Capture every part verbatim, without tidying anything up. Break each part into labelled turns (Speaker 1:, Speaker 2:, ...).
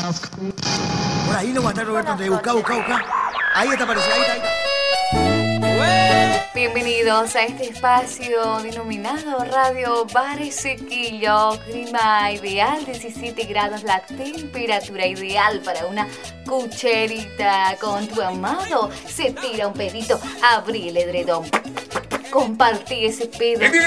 Speaker 1: Por ahí no va a estar Roberto Andrés. Busca, busca, busca. Ahí está, aparece, ahí está, ahí está.
Speaker 2: Bienvenidos a este espacio denominado Radio Barsequillo. Clima ideal, diecisiete grados la temperatura ideal para una cucharita con tu amado. Se tira un pedito, abrí el edredón. Compartí ese pedo.
Speaker 3: De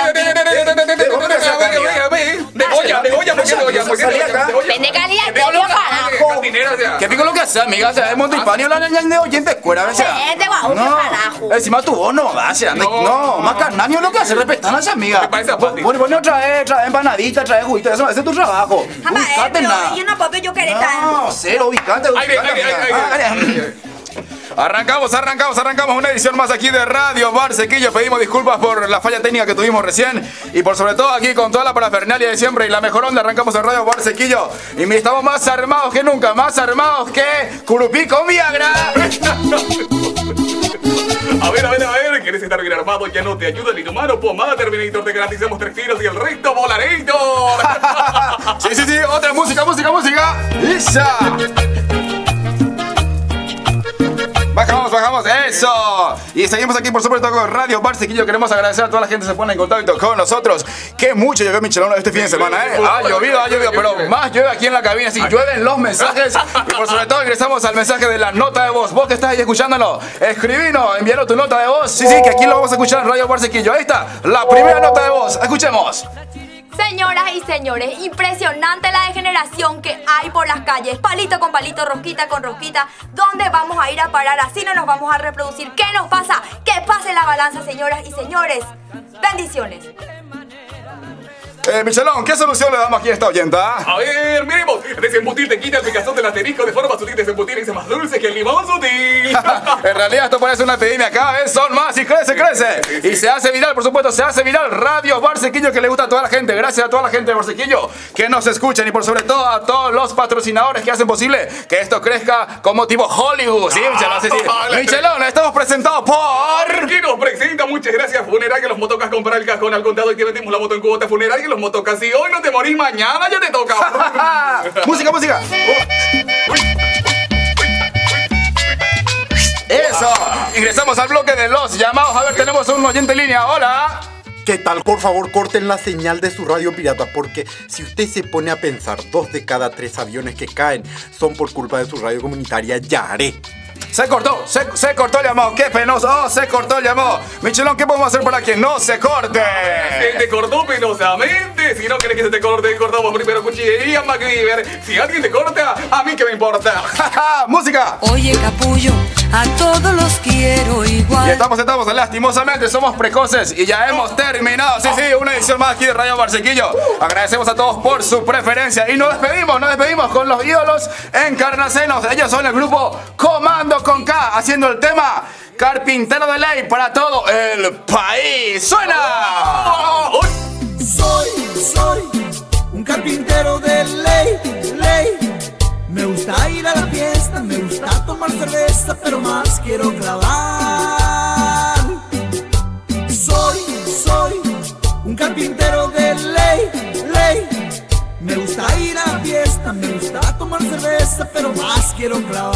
Speaker 3: olla, de olla, mucha de olla.
Speaker 2: Vende caliente, carajo.
Speaker 4: ¿Qué pico lo que hace, amiga? O sea, es Montehispano, la niña de oyente escuela, ¿ves?
Speaker 2: Vende, guau, carajo.
Speaker 4: Encima tu voz no va, sea, no, más carnáneo lo que hace, respetan a esa amiga. Bueno, bueno, trae, trae empanadita, trae juguito, eso, ese es tu trabajo. Ubicate nada.
Speaker 2: Yo no puedo, yo quería estar.
Speaker 4: No, cero, ubicate, ubicate.
Speaker 3: Arrancamos, arrancamos, arrancamos una edición más aquí de Radio Barsequillo. Pedimos disculpas por la falla técnica que tuvimos recién y por sobre todo aquí con toda la parafernalia de siempre y la mejor onda. Arrancamos en Radio Barsequillo y estamos más armados que nunca, más armados que Curupí con Viagra. A ver, a ver, a ver, ¿quieres estar bien armado? Ya no te ayuda ni tu mano, pomada Terminator, te garantizamos tres tiros y el resto volareito. Sí, sí, sí, otra música, música, música. ¡Isa! Bajamos, bajamos, eso. Y seguimos aquí por supuesto con Radio Barsequillo. Queremos agradecer a toda la gente que se pone en contacto con nosotros. Que mucho llovió Michelón este fin de semana, ¿eh? Ha llovido, ha llovido, pero más llueve aquí en la cabina. Sí, llueven los mensajes. Y por sobre todo ingresamos al mensaje de la nota de voz. Vos que estás ahí escuchándolo, escribinos, envíanos tu nota de voz. Sí, sí, que aquí lo vamos a escuchar en Radio Barsequillo. Ahí está, la primera nota de voz. Escuchemos.
Speaker 5: Señoras y señores, impresionante la degeneración que hay por las calles. Palito con palito, rosquita con rosquita. ¿Dónde vamos a ir a parar? Así no nos vamos a reproducir. ¿Qué nos pasa? Que pase la balanza, señoras y señores. Bendiciones.
Speaker 3: Eh, Michelón, ¿qué solución le damos aquí a esta oyenta?
Speaker 6: A ver, miremos. Desembutir te quita el picazón del asterisco de forma sutil. Desembutir es más dulce que el limón sutil.
Speaker 3: En realidad esto parece una epidemia. Cada vez son más y crece, crece. Sí, sí, sí. Y se hace viral, por supuesto, se hace viral. Radio Barsequillo, que le gusta a toda la gente. Gracias a toda la gente de Barsequillo que nos escuchan. Y por sobre todo a todos los patrocinadores que hacen posible que esto crezca como tipo Hollywood. Sí, Michelón, sí, sí. Michelón, estamos presentados por...
Speaker 6: ¿Qué nos presenta? Muchas gracias, Funeraria. Los motocas comprar el cajón al contado y te vendemos la moto en cuota. Funeraria. Los motocas, si hoy no te morís, mañana ya te toca.
Speaker 3: Música, música. Eso. Ingresamos al bloque de los llamados. A ver, tenemos un oyente en línea. Hola.
Speaker 7: ¿Qué tal? Por favor, corten la señal de su radio pirata, porque si usted se pone a pensar, dos de cada tres aviones que caen son por culpa de su radio comunitaria, ya haré.
Speaker 3: Se cortó, se, se cortó el llamado, qué penoso, oh, se cortó el llamado. Michelón, ¿qué podemos hacer para que no se corte?
Speaker 6: Se te cortó penosamente. Si no quieres que se te corte, cortamos primero cuchillería, MacGyver. Si alguien te corta, a mí qué me importa.
Speaker 3: Música.
Speaker 8: Oye, capullo, a todos los quiero igual.
Speaker 3: Y estamos, estamos, lastimosamente somos precoces y ya hemos terminado. Sí, sí, una edición más aquí de Radio Barsequillo. Agradecemos a todos por su preferencia y nos despedimos, nos despedimos con los ídolos encarnacenos. Ellos son el grupo Comando con K, haciendo el tema Carpintero de Ley para todo el país. ¡Suena!
Speaker 1: Soy, soy un carpintero de ley, ley. Me gusta ir a la fiesta, me gusta tomar cerveza, pero más quiero clavar. Soy, soy un carpintero de ley, ley. Me gusta ir a la fiesta, me gusta tomar cerveza, pero más quiero clavar.